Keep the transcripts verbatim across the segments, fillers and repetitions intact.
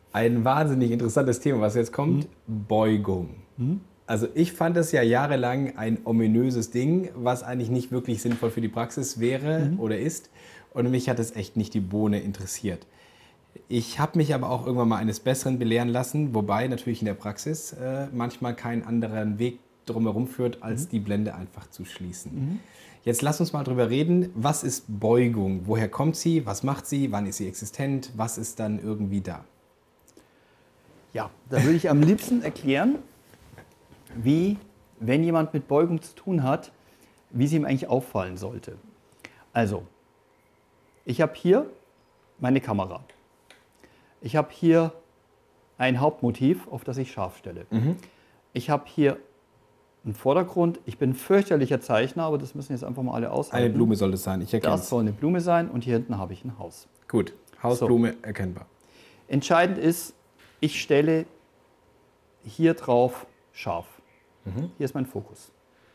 Ein wahnsinnig interessantes Thema, was jetzt kommt, mhm. Beugung. Mhm. Also ich fand das ja jahrelang ein ominöses Ding, was eigentlich nicht wirklich sinnvoll für die Praxis wäre mhm. oder ist. Und mich hat es echt nicht die Bohne interessiert. Ich habe mich aber auch irgendwann mal eines Besseren belehren lassen, wobei natürlich in der Praxis äh, manchmal keinen anderen Weg drumherum führt, als mhm. die Blende einfach zu schließen. Mhm. Jetzt lass uns mal drüber reden, was ist Beugung? Woher kommt sie? Was macht sie? Wann ist sie existent? Was ist dann irgendwie da? Ja, da würde ich am liebsten erklären, wie, wenn jemand mit Beugung zu tun hat, wie sie ihm eigentlich auffallen sollte. Also, ich habe hier meine Kamera. Ich habe hier ein Hauptmotiv, auf das ich scharf stelle. Mhm. Ich habe hier einen Vordergrund. Ich bin ein fürchterlicher Zeichner, aber das müssen jetzt einfach mal alle aushalten. Eine Blume soll es sein, ich erkenne es. Das soll eine Blume sein und hier hinten habe ich ein Haus. Gut, Hausblume so. Erkennbar. Entscheidend ist, ich stelle hier drauf scharf. Mhm. Hier ist mein Fokus.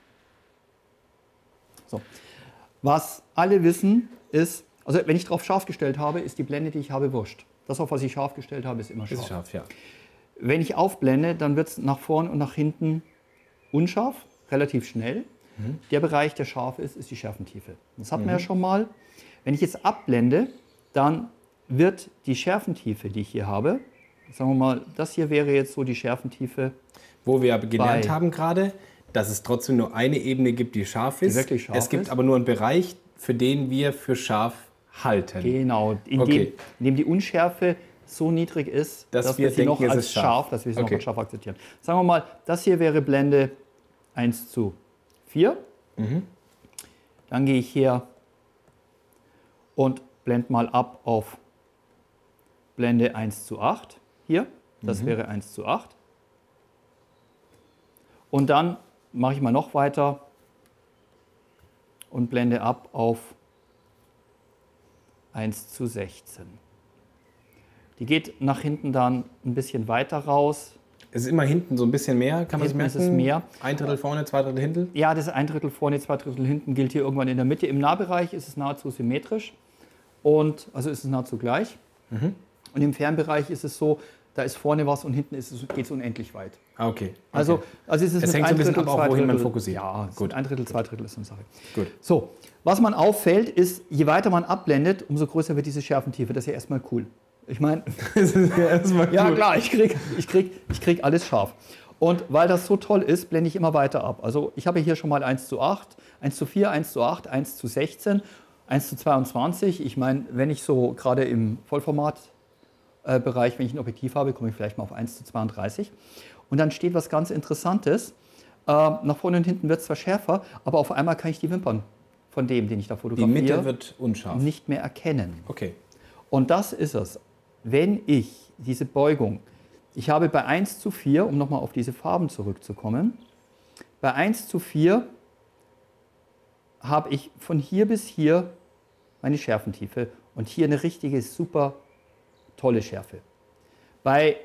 So. Was alle wissen ist, also wenn ich drauf scharf gestellt habe, ist die Blende, die ich habe, wurscht. Das, auf was ich scharf gestellt habe, ist immer scharf. Ist scharf, ja. Wenn ich aufblende, dann wird es nach vorn und nach hinten unscharf, relativ schnell. Mhm. Der Bereich, der scharf ist, ist die Schärfentiefe. Das hatten mhm. wir ja schon mal. Wenn ich jetzt abblende, dann wird die Schärfentiefe, die ich hier habe, sagen wir mal, das hier wäre jetzt so die Schärfentiefe. Wo wir gelernt haben gerade, dass es trotzdem nur eine Ebene gibt, die scharf ist. Die wirklich scharf es gibt ist. aber nur einen Bereich, für den wir für scharf halten. Genau, in, okay. dem, in dem die Unschärfe so niedrig ist, dass, dass wir, wir sie denken, noch als scharf, scharf, dass wir sie okay. noch als scharf akzeptieren. Sagen wir mal, das hier wäre Blende eins zu vier. Mhm. Dann gehe ich her und blende mal ab auf Blende eins zu acht. Hier, das mhm. wäre eins zu acht. Und dann mache ich mal noch weiter und blende ab auf eins zu sechzehn. Die geht nach hinten dann ein bisschen weiter raus. Es ist immer hinten so ein bisschen mehr, kann man es merken? Ist es mehr. Ein Drittel vorne, zwei Drittel hinten? Ja, das ein Drittel vorne, zwei Drittel hinten gilt hier irgendwann in der Mitte. Im Nahbereich ist es nahezu symmetrisch, und, also ist es nahezu gleich. Mhm. Und im Fernbereich ist es so, da ist vorne was und hinten geht es unendlich weit. Ah, okay. okay. Also, also ist es, es mit hängt ein so ein bisschen Drittel, ab, auch wohin man fokussiert. Ja, gut. Ein Drittel, zwei Drittel ist eine Sache. Gut. So, was man auffällt, ist, je weiter man abblendet, umso größer wird diese Schärfentiefe. Das ist ja erstmal cool. Ich meine, ja, ja klar, ich krieg, ich, krieg, ich krieg alles scharf. Und weil das so toll ist, blende ich immer weiter ab. Also ich habe hier schon mal eins zu acht, eins zu vier, eins zu acht, eins zu sechzehn, eins zu zweiundzwanzig. Ich meine, wenn ich so gerade im Vollformatbereich, wenn ich ein Objektiv habe, komme ich vielleicht mal auf eins zu zweiunddreißig. Und dann steht was ganz Interessantes. Nach vorne und hinten wird es zwar schärfer, aber auf einmal kann ich die Wimpern von dem, den ich da fotografiere, die Mitte wird unscharf. Nicht mehr erkennen. Okay. Und das ist es. Wenn ich diese Beugung, ich habe bei eins zu vier, um nochmal auf diese Farben zurückzukommen, bei eins zu vier habe ich von hier bis hier meine Schärfentiefe und hier eine richtige, super tolle Schärfe. Bei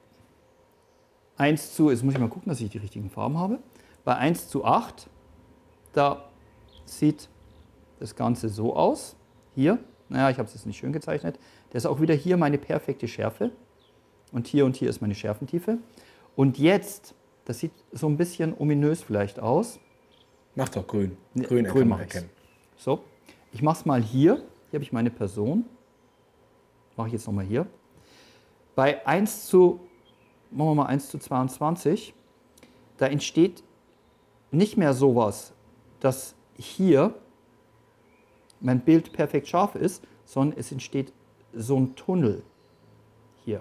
eins zu, jetzt muss ich mal gucken, dass ich die richtigen Farben habe, bei eins zu acht, da sieht das Ganze so aus, hier, naja, ich habe es jetzt nicht schön gezeichnet, das ist auch wieder hier meine perfekte Schärfe und hier und hier ist meine Schärfentiefe. Und jetzt, das sieht so ein bisschen ominös vielleicht aus. Mach doch grün. Grün, grün kann man erkennen. So, ich mache es mal hier, hier habe ich meine Person, mache ich jetzt nochmal hier. Bei eins zu, machen wir mal eins zu zweiundzwanzig, da entsteht nicht mehr sowas, dass hier mein Bild perfekt scharf ist, sondern es entsteht so ein Tunnel hier.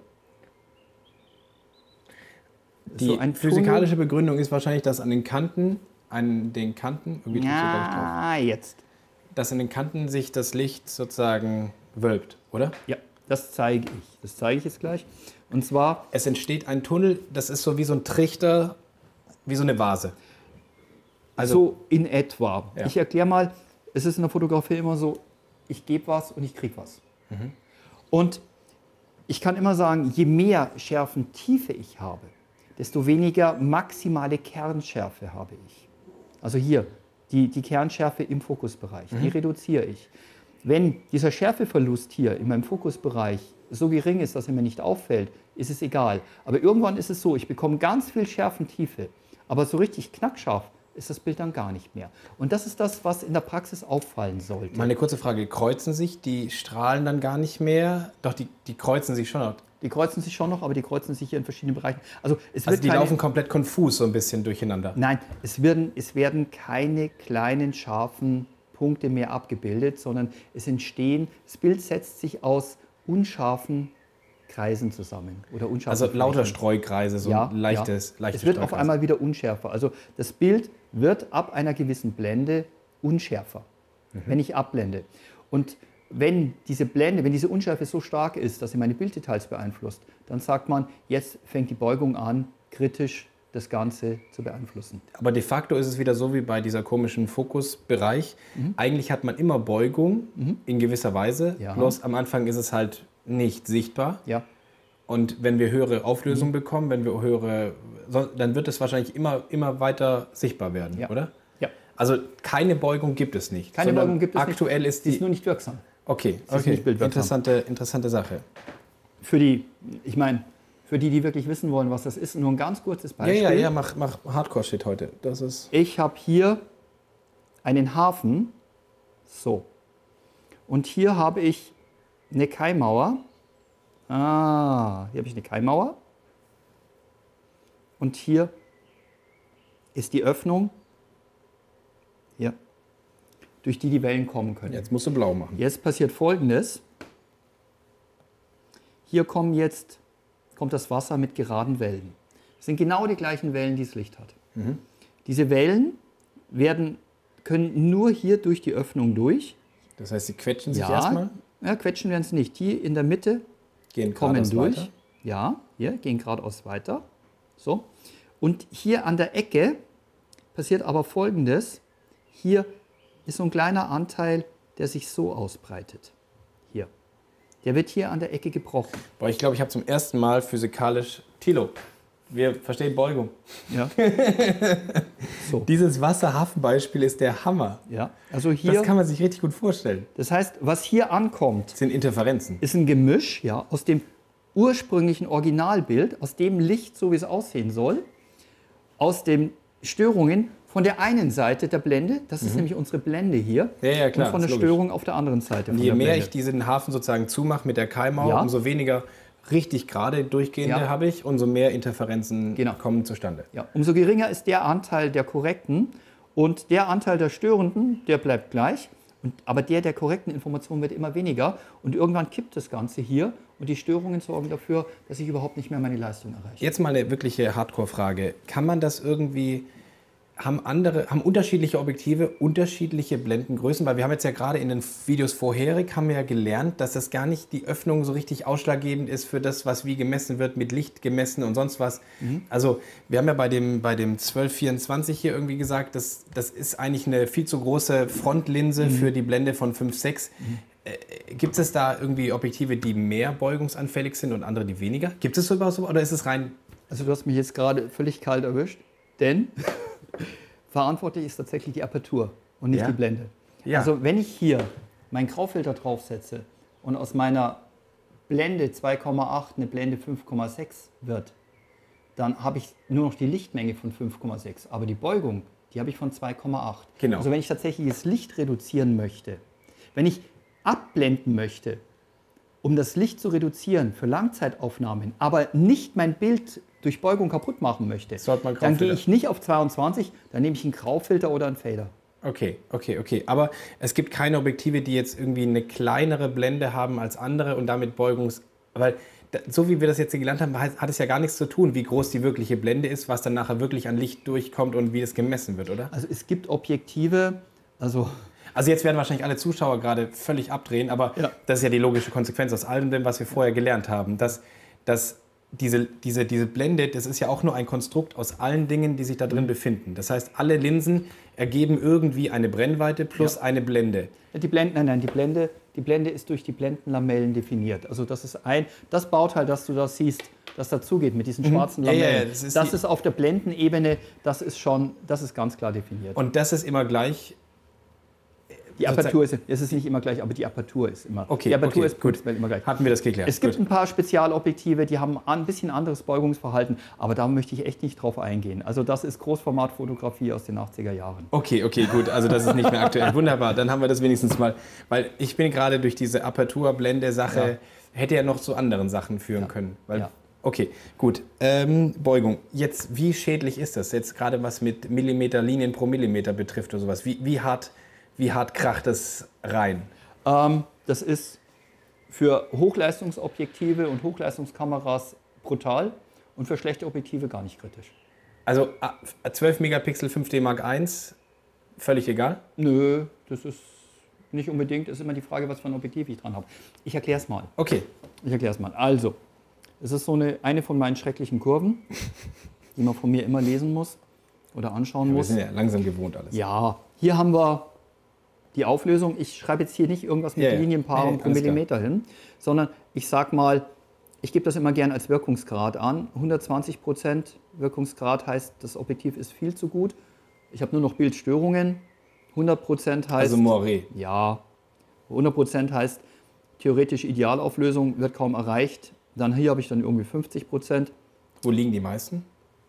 Die so ein physikalische Tunnel. Begründung ist wahrscheinlich, dass an den Kanten, an den Kanten, irgendwie ja, jetzt. dass an den Kanten sich das Licht sozusagen wölbt, oder? Ja, das zeige ich. Das zeige ich jetzt gleich. Und zwar... Es entsteht ein Tunnel, das ist so wie so ein Trichter, wie so eine Vase. Also so in etwa. Ja. Ich erkläre mal, es ist in der Fotografie immer so, ich gebe was und ich kriege was. Mhm. Und ich kann immer sagen, je mehr Schärfentiefe ich habe, desto weniger maximale Kernschärfe habe ich. Also hier, die, die Kernschärfe im Fokusbereich, mhm. die reduziere ich. Wenn dieser Schärfeverlust hier in meinem Fokusbereich so gering ist, dass er mir nicht auffällt, ist es egal. Aber irgendwann ist es so, ich bekomme ganz viel Schärfentiefe, aber so richtig knackscharf ist das Bild dann gar nicht mehr. Und das ist das, was in der Praxis auffallen sollte. Meine kurze Frage, kreuzen sich die Strahlen dann gar nicht mehr? Doch, die, die kreuzen sich schon noch. Die kreuzen sich schon noch, aber die kreuzen sich hier in verschiedenen Bereichen. Also, es also wird die keine, laufen komplett konfus so ein bisschen durcheinander? Nein, es werden, es werden keine kleinen, scharfen Punkte mehr abgebildet, sondern es entstehen, das Bild setzt sich aus unscharfen Kreisen zusammen. Oder unscharfen also Flächen. lauter Streukreise, so ja, ein leichtes, ja. leichtes Es wird Streukreis. auf einmal wieder unschärfer. Also das Bild wird ab einer gewissen Blende unschärfer, mhm. wenn ich abblende. Und wenn diese Blende, wenn diese Unschärfe so stark ist, dass sie meine Bilddetails beeinflusst, dann sagt man, jetzt fängt die Beugung an, kritisch das Ganze zu beeinflussen. Aber de facto ist es wieder so wie bei dieser komischen Fokusbereich. Mhm. Eigentlich hat man immer Beugung mhm. in gewisser Weise, ja. bloß am Anfang ist es halt nicht sichtbar. Ja. Und wenn wir höhere Auflösung mhm. bekommen, wenn wir höhere, dann wird es wahrscheinlich immer, immer weiter sichtbar werden, ja. oder? Ja. Also keine Beugung gibt es nicht. Keine Beugung gibt es aktuell nicht. Ist die ist nur nicht wirksam. Okay, Sie okay. Nicht interessante, interessante Sache. Für die, ich meine, für die, die wirklich wissen wollen, was das ist, nur ein ganz kurzes Beispiel. Ja, ja, ja, mach, mach Hardcore-Shit heute. Das ist ich habe hier einen Hafen, so. Und hier habe ich eine Kaimauer. Ah, hier habe ich eine Kaimauer. Und hier ist die Öffnung, hier, durch die die Wellen kommen können. Jetzt musst du blau machen. Jetzt passiert Folgendes. Hier kommen jetzt, kommt das Wasser mit geraden Wellen. Das sind genau die gleichen Wellen, die das Licht hat. Mhm. Diese Wellen werden, können nur hier durch die Öffnung durch. Das heißt, sie quetschen sich ja, erstmal? Ja, quetschen werden sie nicht. Die in der Mitte gehen kommen durch. Weiter. Ja, hier gehen geradeaus weiter. So. Und hier an der Ecke passiert aber Folgendes. Hier ist so ein kleiner Anteil, der sich so ausbreitet. Hier. Der wird hier an der Ecke gebrochen. Boah, ich glaube, ich habe zum ersten Mal physikalisch... Thilo, wir verstehen Beugung. Ja. So. Dieses Wasserhafenbeispiel ist der Hammer. Ja. Also hier, das kann man sich richtig gut vorstellen. Das heißt, was hier ankommt... Das sind Interferenzen. Ist ein Gemisch, ja, aus dem ursprünglichen Originalbild, aus dem Licht, so wie es aussehen soll, aus den Störungen von der einen Seite der Blende, das ist mhm. nämlich unsere Blende hier, ja, ja, klar, und von der Störung auf der anderen Seite. Und je mehr Blende. Ich diesen Hafen sozusagen zumache mit der Kaimauer, ja. umso weniger richtig gerade durchgehende ja. habe ich, umso mehr Interferenzen genau. kommen zustande. Ja. Umso geringer ist der Anteil der korrekten und der Anteil der störenden, der bleibt gleich. Und, aber der der korrekten Information wird immer weniger und irgendwann kippt das Ganze hier und die Störungen sorgen dafür, dass ich überhaupt nicht mehr meine Leistung erreiche. Jetzt mal eine wirkliche Hardcore-Frage. Kann man das irgendwie, haben andere, haben unterschiedliche Objektive unterschiedliche Blendengrößen? Weil wir haben jetzt ja gerade in den Videos vorherig, haben wir ja gelernt, dass das gar nicht die Öffnung so richtig ausschlaggebend ist für das, was wie gemessen wird, mit Licht gemessen und sonst was. Mhm. Also wir haben ja bei dem, bei dem zwölf vierundzwanzig hier irgendwie gesagt, das, das ist eigentlich eine viel zu große Frontlinse mhm. für die Blende von fünf sechs. Mhm. Äh, gibt es da irgendwie Objektive, die mehr beugungsanfällig sind und andere, die weniger? Gibt es sowas oder ist es rein... Also du hast mich jetzt gerade völlig kalt erwischt, denn... verantwortlich ist tatsächlich die Apertur und nicht ja. die Blende. Ja. Also wenn ich hier meinen Graufilter draufsetze und aus meiner Blende zwei Komma acht eine Blende fünf Komma sechs wird, dann habe ich nur noch die Lichtmenge von fünf Komma sechs, aber die Beugung, die habe ich von zwei Komma acht. Genau. Also wenn ich tatsächlich das Licht reduzieren möchte, wenn ich abblenden möchte, um das Licht zu reduzieren für Langzeitaufnahmen, aber nicht mein Bild durch Beugung kaputt machen möchte, dann gehe ich nicht auf zweiundzwanzig, dann nehme ich einen Graufilter oder einen Fader. Okay, okay, okay. Aber es gibt keine Objektive, die jetzt irgendwie eine kleinere Blende haben als andere und damit Beugungs... Weil so wie wir das jetzt hier gelernt haben, hat es ja gar nichts zu tun, wie groß die wirkliche Blende ist, was dann nachher wirklich an Licht durchkommt und wie das gemessen wird, oder? Also es gibt Objektive, also... Also jetzt werden wahrscheinlich alle Zuschauer gerade völlig abdrehen, aber ja. das ist ja die logische Konsequenz aus allem dem, was wir vorher gelernt haben. Dass, dass diese, diese, diese Blende, das ist ja auch nur ein Konstrukt aus allen Dingen, die sich da drin befinden. Das heißt, alle Linsen ergeben irgendwie eine Brennweite plus ja. eine Blende. Die Blende, nein, nein, die Blende, die Blende ist durch die Blendenlamellen definiert. Also das ist ein, das Bauteil, das du da siehst, das dazugeht mit diesen schwarzen Lamellen. Ja, ja, ja, das ist, das ist auf der Blendenebene, das ist schon, das ist ganz klar definiert. Und das ist immer gleich... Die Apertur ist, es ist nicht immer gleich, aber die Apertur ist immer. Okay, die Apertur okay, ist gut. immer gleich. Hatten wir das geklärt. Es gibt gut. ein paar Spezialobjektive, die haben ein bisschen anderes Beugungsverhalten, aber da möchte ich echt nicht drauf eingehen. Also das ist Großformatfotografie aus den achtziger Jahren. Okay, okay, gut. Also das ist nicht mehr aktuell. Wunderbar, dann haben wir das wenigstens mal. Weil ich bin gerade durch diese Apertur-Blende-Sache, ja. hätte ja noch zu anderen Sachen führen ja. können. Weil, ja. Okay, gut. Ähm, Beugung. Jetzt, wie schädlich ist das? Jetzt gerade was mit Millimeter, Linien pro Millimeter betrifft oder sowas. Wie, wie, hart, wie hart kracht das rein? Ähm, das ist für Hochleistungsobjektive und Hochleistungskameras brutal und für schlechte Objektive gar nicht kritisch. Also zwölf Megapixel fünf D Mark eins, völlig egal? Nö, das ist nicht unbedingt. Es ist immer die Frage, was für ein Objektiv ich dran habe. Ich erkläre es mal. Okay. Ich erkläre es mal. Also, es ist so eine, eine von meinen schrecklichen Kurven, die man von mir immer lesen muss oder anschauen ja, muss. Wir sind ja langsam gewohnt alles. Ja, hier haben wir die Auflösung. Ich schreibe jetzt hier nicht irgendwas mit ja, ja. Linienpaaren ja, pro Millimeter klar. hin, sondern ich sage mal, ich gebe das immer gern als Wirkungsgrad an. hundertzwanzig Prozent Wirkungsgrad heißt, das Objektiv ist viel zu gut. Ich habe nur noch Bildstörungen. hundert Prozent heißt... Also Moiré. Ja, hundert Prozent heißt, theoretisch Idealauflösung wird kaum erreicht. Dann hier habe ich dann irgendwie fünfzig Prozent. Wo liegen die meisten?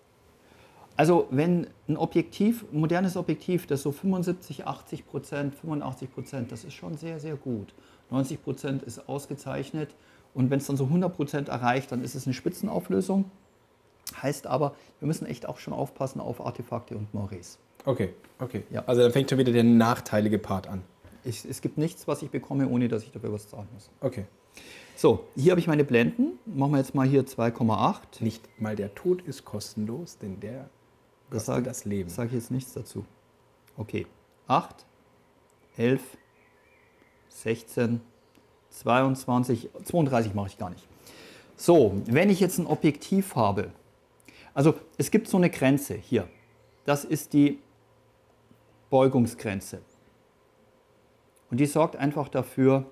Also wenn ein Objektiv, ein modernes Objektiv, das so fünfundsiebzig, achtzig Prozent, fünfundachtzig Prozent, das ist schon sehr, sehr gut. neunzig Prozent ist ausgezeichnet und wenn es dann so hundert Prozent erreicht, dann ist es eine Spitzenauflösung. Heißt aber, wir müssen echt auch schon aufpassen auf Artefakte und Moirés. Okay, okay. Ja. Also dann fängt schon wieder der nachteilige Part an. Ich, es gibt nichts, was ich bekomme, ohne dass ich dafür was zahlen muss. Okay. So, hier habe ich meine Blenden. Machen wir jetzt mal hier zwei Komma acht. Nicht mal der Tod ist kostenlos, denn der das kostet sag, das Leben. Das sage ich jetzt nichts dazu. Okay, acht, elf, sechzehn, zweiundzwanzig, zweiunddreißig mache ich gar nicht. So, wenn ich jetzt ein Objektiv habe, also es gibt so eine Grenze hier. Das ist die Beugungsgrenze. Und die sorgt einfach dafür,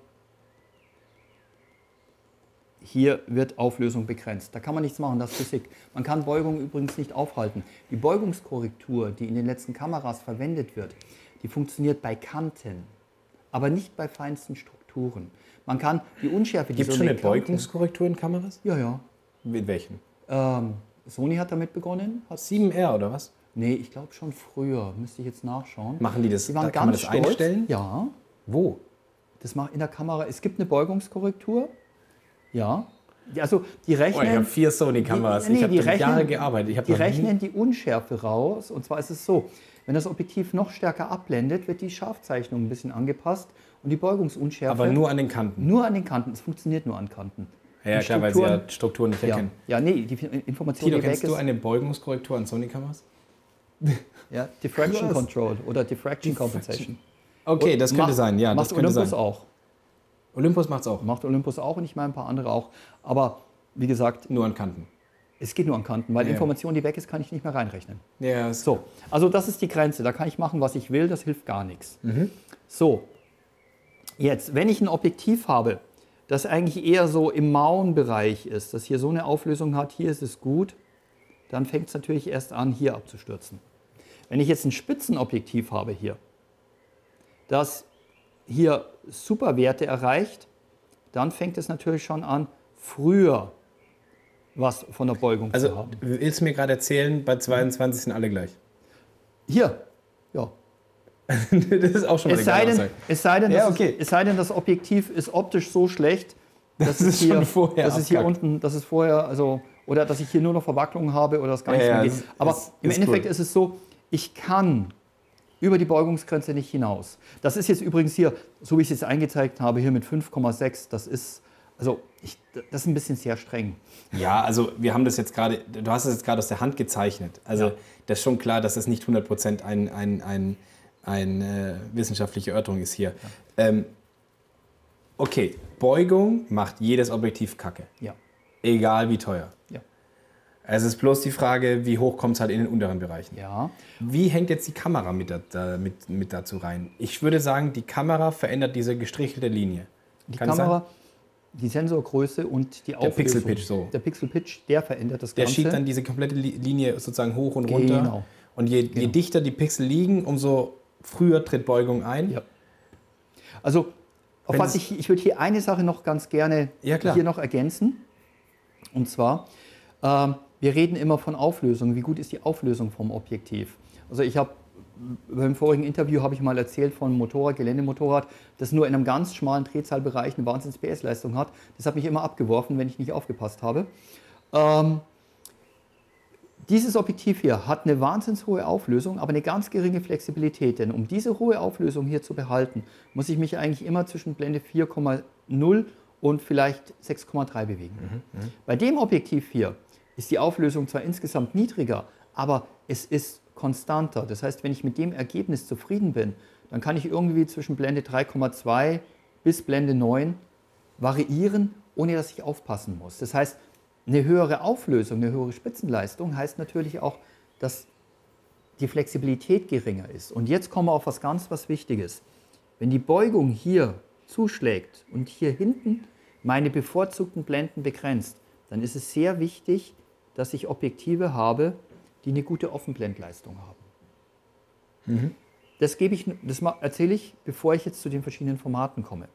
hier wird Auflösung begrenzt. Da kann man nichts machen, das ist Physik. Man kann Beugung übrigens nicht aufhalten. Die Beugungskorrektur, die in den letzten Kameras verwendet wird, die funktioniert bei Kanten, aber nicht bei feinsten Strukturen. Man kann die Unschärfe... Gibt es schon eine Beugungskorrektur in Kameras? Ja, ja. Mit welchen? Ähm, Sony hat damit begonnen. Hat sieben R oder was? Nee, ich glaube schon früher. Müsste ich jetzt nachschauen. Machen die das? Die waren da ganz kann man das stolz. einstellen? Ja. Wo? Das macht in der Kamera. Es gibt eine Beugungskorrektur. Ja. Die, also die rechnen... Oh, ich habe vier Sony-Kameras. Die, nee, ich habe die damit Jahre rechnen, gearbeitet. Ich die rechnen die Unschärfe raus. Und zwar ist es so, wenn das Objektiv noch stärker abblendet, wird die Scharfzeichnung ein bisschen angepasst und die Beugungsunschärfe... Aber nur an den Kanten? Nur an den Kanten. Es funktioniert nur an Kanten. Ja, klar, weil sie ja Strukturen nicht erkennen. Ja, ja nee, die Information, Tilo, die weg kennst ist... du eine Beugungskorrektur an Sony-Kameras? Ja, Diffraction Krass. Control oder Diffraction Compensation. Okay, das könnte macht, sein. Ja, macht das könnte Olympus sein. auch. Olympus macht es auch. Macht Olympus auch und ich meine ein paar andere auch. Aber wie gesagt, Nur an Kanten. es geht nur an Kanten, weil Ja. Information, die weg ist, kann ich nicht mehr reinrechnen. Ja, ist So, also das ist die Grenze. Da kann ich machen, was ich will, das hilft gar nichts. Mhm. So, jetzt, wenn ich ein Objektiv habe, das eigentlich eher so im Mauenbereich ist, das hier so eine Auflösung hat, hier ist es gut, dann fängt es natürlich erst an, hier abzustürzen. Wenn ich jetzt ein Spitzenobjektiv habe hier, das hier super Werte erreicht, dann fängt es natürlich schon an, früher was von der Beugung zu Also, haben. willst du mir gerade erzählen, bei zweiundzwanzig sind alle gleich? Hier, ja. Das ist auch schon mal Es eine sei, geile denn, Aussage. es, sei denn, Ja, das okay. ist, es sei denn, das Objektiv ist optisch so schlecht, dass Das es ist hier, schon vorher dass es hier abkackt. unten, dass es vorher, also, oder dass ich hier nur noch Verwacklung habe oder das gar Ja, nicht ja, mehr geht. es- Aber es im ist Endeffekt cool. ist es so, ich kann über die Beugungsgrenze nicht hinaus. Das ist jetzt übrigens hier, so wie ich es jetzt eingezeigt habe, hier mit fünf Komma sechs, das ist, also ich, das ist ein bisschen sehr streng. Ja, also wir haben das jetzt gerade, du hast es jetzt gerade aus der Hand gezeichnet. Also Ja. das ist schon klar, dass das nicht hundert Prozent ein, ein, ein, eine äh, wissenschaftliche Irrtum ist hier. Ähm, okay, Beugung macht jedes Objektiv kacke. Ja. Egal wie teuer. Ja. Es ist bloß die Frage, wie hoch kommt es halt in den unteren Bereichen. Ja. Wie hängt jetzt die Kamera mit, da, da, mit, mit dazu rein? Ich würde sagen, die Kamera verändert diese gestrichelte Linie. Die Kann es Kamera, die Sensorgröße und die Auflösung. Pixel Pitch, so. Der Pixel Pitch, der verändert das Der Ganze. schiebt dann diese komplette Li- Linie sozusagen hoch und runter. Genau. Und je, je Genau. dichter die Pixel liegen, umso früher tritt Beugung ein. Ja. Also auf was ich, ich würde hier eine Sache noch ganz gerne ja, hier noch ergänzen. Und zwar, ähm, wir reden immer von Auflösung. Wie gut ist die Auflösung vom Objektiv? Also ich habe beim vorigen Interview habe ich mal erzählt von einem Motorrad, Geländemotorrad, das nur in einem ganz schmalen Drehzahlbereich eine Wahnsinns-P S-Leistung hat. Das hat mich immer abgeworfen, wenn ich nicht aufgepasst habe. Ähm, Dieses Objektiv hier hat eine wahnsinns hohe Auflösung, aber eine ganz geringe Flexibilität. Denn um diese hohe Auflösung hier zu behalten, muss ich mich eigentlich immer zwischen Blende vier Komma null und vielleicht sechs Komma drei bewegen. Mhm, mh. Bei dem Objektiv hier ist die Auflösung zwar insgesamt niedriger, aber es ist konstanter. Das heißt, wenn ich mit dem Ergebnis zufrieden bin, dann kann ich irgendwie zwischen Blende drei Komma zwei bis Blende neun variieren, ohne dass ich aufpassen muss. Das heißt, eine höhere Auflösung, eine höhere Spitzenleistung heißt natürlich auch, dass die Flexibilität geringer ist. Und jetzt kommen wir auf was ganz was Wichtiges. Wenn die Beugung hier zuschlägt und hier hinten meine bevorzugten Blenden begrenzt, dann ist es sehr wichtig, dass ich Objektive habe, die eine gute Offenblendleistung haben. Mhm. Das, gebe ich, das erzähle ich, bevor ich jetzt zu den verschiedenen Formaten komme.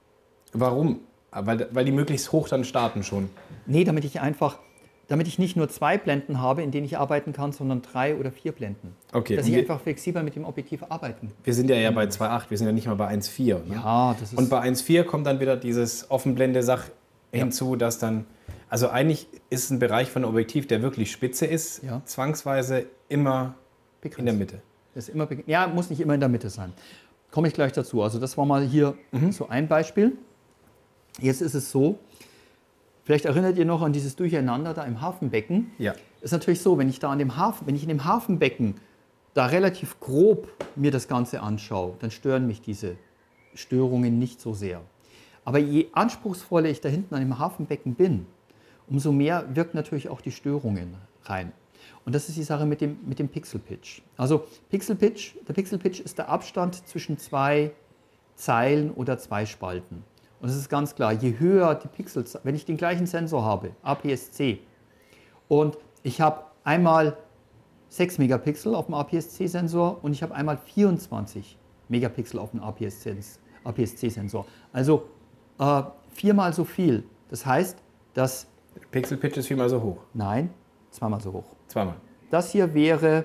Warum? Weil, weil die möglichst hoch dann starten schon? Nee, damit ich einfach, damit ich nicht nur zwei Blenden habe, in denen ich arbeiten kann, sondern drei oder vier Blenden. Okay. Dass ich wir, einfach flexibel mit dem Objektiv arbeiten kann. Wir sind ja, ja bei zwei Komma acht, wir sind ja nicht mal bei eins Komma vier. Ne? Ja, das ist... Und bei eins Komma vier kommt dann wieder dieses Offenblende-Sach ja. hinzu, dass dann, also eigentlich ist ein Bereich von einem Objektiv, der wirklich spitze ist, ja. zwangsweise immer begrenzt. In der Mitte. Das ist immer ja, muss nicht immer in der Mitte sein. Komme ich gleich dazu. Also das war mal hier mhm. so ein Beispiel. Jetzt ist es so, vielleicht erinnert ihr noch an dieses Durcheinander da im Hafenbecken. Ja. Ist natürlich so, wenn ich da an dem Hafen, wenn ich in dem Hafenbecken da relativ grob mir das Ganze anschaue, dann stören mich diese Störungen nicht so sehr. Aber je anspruchsvoller ich da hinten an dem Hafenbecken bin, umso mehr wirken natürlich auch die Störungen rein. Und das ist die Sache mit dem, mit dem Pixel Pitch. Also Pixel Pitch, der Pixel Pitch ist der Abstand zwischen zwei Zeilen oder zwei Spalten. Und es ist ganz klar, je höher die Pixel, wenn ich den gleichen Sensor habe, A P S C, und ich habe einmal sechs Megapixel auf dem A P S C-Sensor und ich habe einmal vierundzwanzig Megapixel auf dem A P S C-Sensor. Also äh, viermal so viel. Das heißt, dass... Pixel Pitch ist viermal so hoch? Nein, zweimal so hoch. Zweimal. Das hier wäre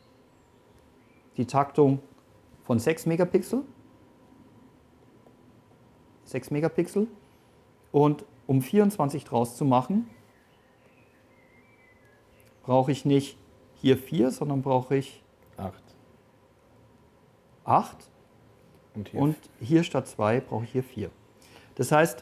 die Taktung von sechs Megapixel. sechs Megapixel. Und um vierundzwanzig draus zu machen, brauche ich nicht hier vier, sondern brauche ich acht. acht. Und hier, Und hier statt zwei brauche ich hier vier. Das heißt,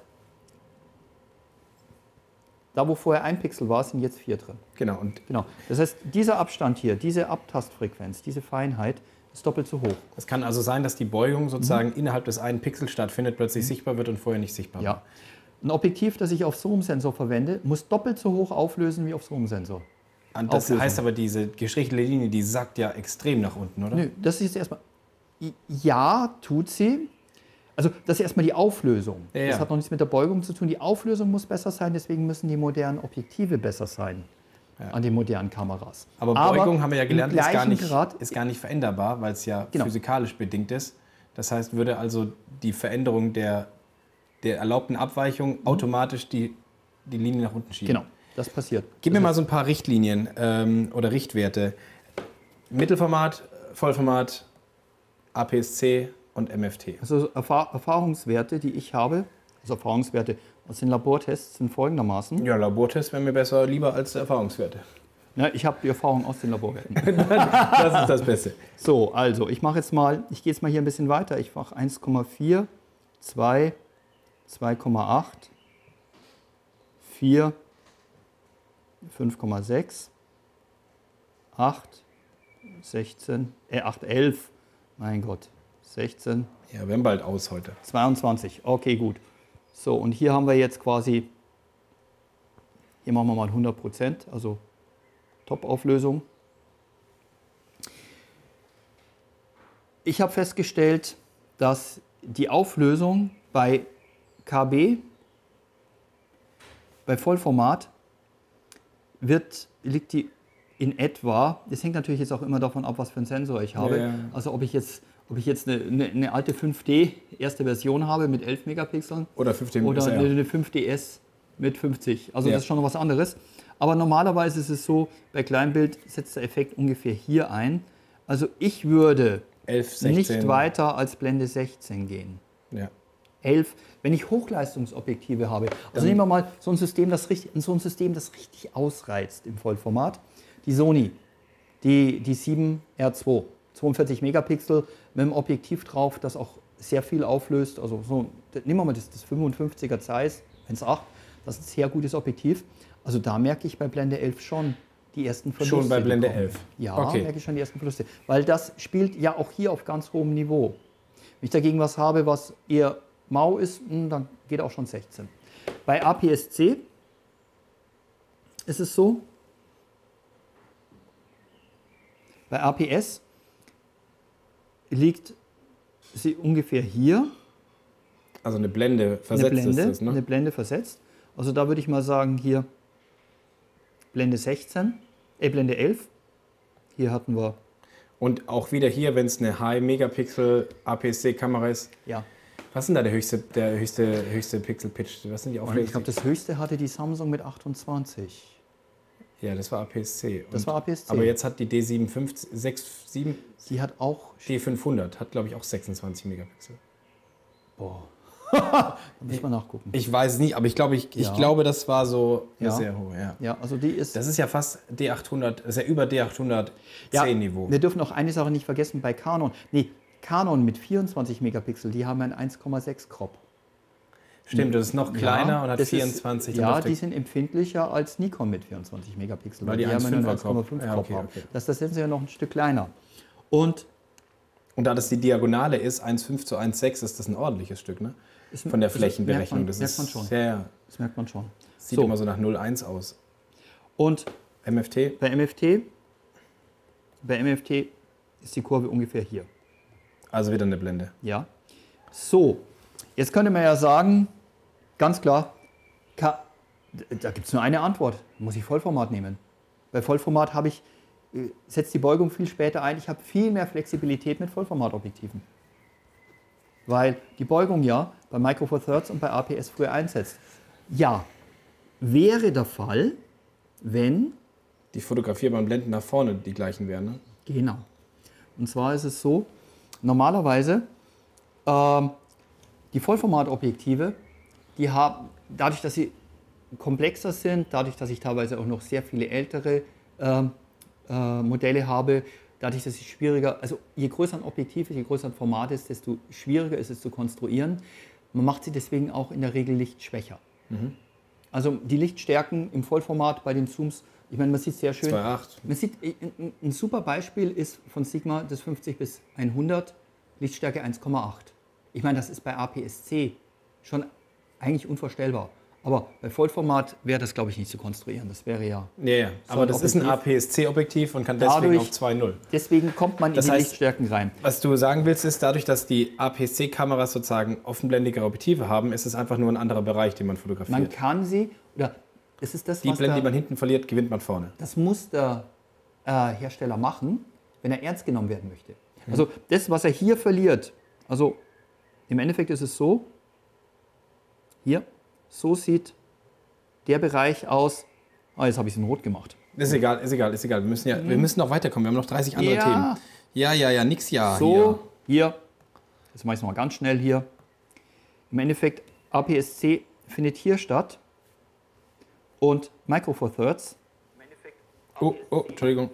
da wo vorher ein Pixel war, sind jetzt vier drin. Genau. Und genau. Das heißt, dieser Abstand hier, diese Abtastfrequenz, diese Feinheit, ist doppelt so hoch. Es kann also sein, dass die Beugung sozusagen mhm. innerhalb des einen Pixels stattfindet, plötzlich mhm. sichtbar wird und vorher nicht sichtbar ja. war. Ein Objektiv, das ich auf Zoom-Sensor verwende, muss doppelt so hoch auflösen wie auf Zoom-Sensor. Und das Auflösung. heißt aber, diese gestrichelte Linie, die sackt ja extrem nach unten, oder? Nö, das ist jetzt erstmal... Ja, tut sie. Also das ist erstmal die Auflösung. Ja, ja. Das hat noch nichts mit der Beugung zu tun. Die Auflösung muss besser sein, deswegen müssen die modernen Objektive besser sein. Ja. An den modernen Kameras. Aber Beugung, Aber haben wir ja gelernt, ist gar, nicht, ist gar nicht veränderbar, weil es ja genau. physikalisch bedingt ist. Das heißt, würde also die Veränderung der, der erlaubten Abweichung mhm. automatisch die, die Linie nach unten schieben. Genau, das passiert. Gib das mir mal so ein paar Richtlinien ähm, oder Richtwerte. Mittelformat, Vollformat, A P S C und M F T. Also Erfahr Erfahrungswerte, die ich habe, also Erfahrungswerte aus den Labortests sind folgendermaßen. Ja, Labortests wären mir besser lieber als Erfahrungswerte. Ja, ich habe die Erfahrung aus den Laborwerten. Das ist das Beste. So, also ich mache jetzt mal, ich gehe jetzt mal hier ein bisschen weiter. Ich mache eins Komma vier, zwei, zwei Komma acht, vier, fünf Komma sechs, acht, sechzehn, äh acht, elf, mein Gott, sechzehn. Ja, wir haben bald aus heute. zweiundzwanzig, okay, gut. So, und hier haben wir jetzt quasi, hier machen wir mal hundert Prozent, also Top-Auflösung. Ich habe festgestellt, dass die Auflösung bei K B, bei Vollformat, wird, liegt die in etwa, das hängt natürlich jetzt auch immer davon ab, was für einen Sensor ich habe. Ja, ja. Also ob ich jetzt ob ich jetzt eine, eine, eine alte fünf D erste Version habe mit elf Megapixeln oder, fünf D oder eine, eine fünf D S mit fünfzig. Also ja. Das ist schon noch was anderes. Aber normalerweise ist es so, bei Kleinbild setzt der Effekt ungefähr hier ein. Also ich würde elf, sechzehn nicht weiter als Blende sechzehn gehen. Ja. elf, wenn ich Hochleistungsobjektive habe. Also nehmen wir mal so ein System, das richtig, so ein System, das richtig ausreizt im Vollformat. Die Sony, die, die sieben R zwei, zweiundvierzig Megapixel mit einem Objektiv drauf, das auch sehr viel auflöst. Also so, nehmen wir mal das, das fünfundfünfziger Zeiss eins Komma acht, das ist ein sehr gutes Objektiv. Also da merke ich bei Blende elf schon die ersten Verluste. Schon bei Blende elf? Ja, okay. merke ich schon die ersten Verluste. Weil das spielt ja auch hier auf ganz hohem Niveau. Wenn ich dagegen was habe, was eher mau ist, dann geht auch schon sechzehn. Bei A P S C ist es so, bei A P S liegt sie ungefähr hier. Also eine Blende versetzt eine Blende, ist das, ne? Eine Blende versetzt. Also da würde ich mal sagen, hier Blende sechzehn, äh Blende elf. Hier hatten wir... Und auch wieder hier, wenn es eine High-Megapixel A P S C-Kamera ist. Ja. Was ist denn da der höchste, der höchste, höchste Pixel-Pitch? Was sind die Auflösungen? Ich glaube, das höchste hatte die Samsung mit achtundzwanzig. Ja, das war A P S C. Das Und, war A P S C. Aber jetzt hat die D sieben fünf sechs sieben... Die hat auch... D fünfhundert hat, glaube ich, auch sechsundzwanzig Megapixel. Boah. Da muss man nachgucken. Ich weiß es nicht, aber ich glaube, ich, ich Ja. glaube, das war so Ja. sehr hoch. Ja. Ja, also die ist... Das ist ja fast D achthundert, das ist ja über D achthundertzehn-Niveau. Wir dürfen auch eine Sache nicht vergessen bei Canon. Nee, Canon mit vierundzwanzig Megapixel, die haben ein eins Komma sechs Crop. Stimmt, das ist noch kleiner Ja, und hat das vierundzwanzig. Ist, ja, die sind empfindlicher als Nikon mit vierundzwanzig Megapixel. Weil die haben einen eins eins Komma Komma fünf fünfer Crop Crop. Ja, haben. okay, okay. Das, das sind sie ja noch ein Stück kleiner. Und, Und da das die Diagonale ist, eins Komma fünf zu eins Komma sechs, ist das ein ordentliches Stück, ne? Von der Flächenberechnung. Das merkt man, merkt man schon. Sehr, Das merkt man schon. sieht So. immer so nach null Komma eins aus. Und M F T? bei M F T, bei M F T ist die Kurve ungefähr hier. Also wieder eine Blende. Ja. So, jetzt könnte man ja sagen, ganz klar, ka- da gibt es nur eine Antwort. Muss ich Vollformat nehmen. Bei Vollformat habe ich, äh, setzt die Beugung viel später ein. Ich habe viel mehr Flexibilität mit Vollformatobjektiven. Weil die Beugung ja bei Micro Four Thirds und bei A P S früher einsetzt. Ja, wäre der Fall, wenn... Die fotografierbaren Blenden nach vorne die gleichen wären, ne? Genau. Und zwar ist es so, normalerweise, ähm, die Vollformatobjektive, die haben, dadurch, dass sie komplexer sind, dadurch, dass ich teilweise auch noch sehr viele ältere ähm, äh, Modelle habe, dadurch, dass ich schwieriger, also je größer ein Objektiv ist, je größer ein Format ist, desto schwieriger ist es zu konstruieren. Man macht sie deswegen auch in der Regel lichtschwächer. Mhm. Also die Lichtstärken im Vollformat bei den Zooms, ich meine, man sieht sehr schön. zwei Komma acht. Man sieht, ein, ein super Beispiel ist von Sigma das fünfzig bis hundert, Lichtstärke eins Komma acht. Ich meine, das ist bei A P S C schon eigentlich unvorstellbar. Aber bei Vollformat wäre das, glaube ich, nicht zu konstruieren. Das wäre ja... Ja, ja. so Aber ein das ist ein A P S C-Objektiv und kann deswegen Dadurch- auf zwei Komma null. Deswegen kommt man in Das die heißt- Lichtstärken rein. Was du sagen willst, ist, dadurch, dass die A P S C-Kameras sozusagen offenblendige Objektive haben, ist es einfach nur ein anderer Bereich, den man fotografiert. Man kann sie, oder das ist das, die was Blende, der, die man hinten verliert, gewinnt man vorne. das muss der äh, Hersteller machen, wenn er ernst genommen werden möchte. Also das, was er hier verliert, also im Endeffekt ist es so, hier, so sieht der Bereich aus, ah, jetzt habe ich es in Rot gemacht. Ist egal, ist egal, ist egal. Wir müssen, ja, wir müssen noch weiterkommen. Wir haben noch dreißig andere Ja. Themen. Ja, ja, ja, nix ja. So, hier, jetzt mache ich es nochmal ganz schnell hier. Im Endeffekt, A P S C findet hier statt und Micro Four Thirds Hier. Oh, oh, Entschuldigung.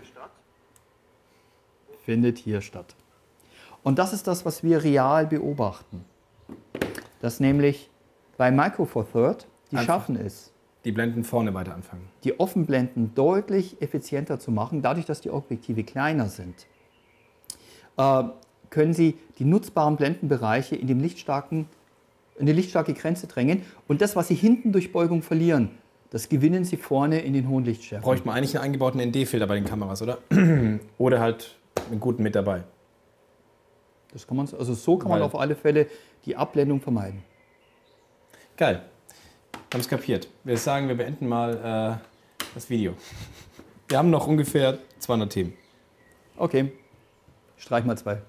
findet hier statt. Und das ist das, was wir real beobachten. Dass nämlich bei Micro Four Third die Einfach. schaffen es, Die Blenden vorne weiter anfangen. die Offenblenden deutlich effizienter zu machen, dadurch, dass die Objektive kleiner sind. Äh, können Sie die nutzbaren Blendenbereiche in, dem lichtstarken, in eine lichtstarke Grenze drängen und das, was Sie hinten durch Beugung verlieren, das gewinnen Sie vorne in den hohen Lichtstärken. Bräuchte man eigentlich einen eingebauten N D-Filter bei den Kameras, oder? Oder halt einen guten mit dabei. Das kann man, also so kann man Weil- auf alle Fälle die Abblendung vermeiden. Geil. Haben es kapiert. Wir sagen, wir beenden mal äh, das Video. Wir haben noch ungefähr zweihundert Themen. Okay, streich mal zwei.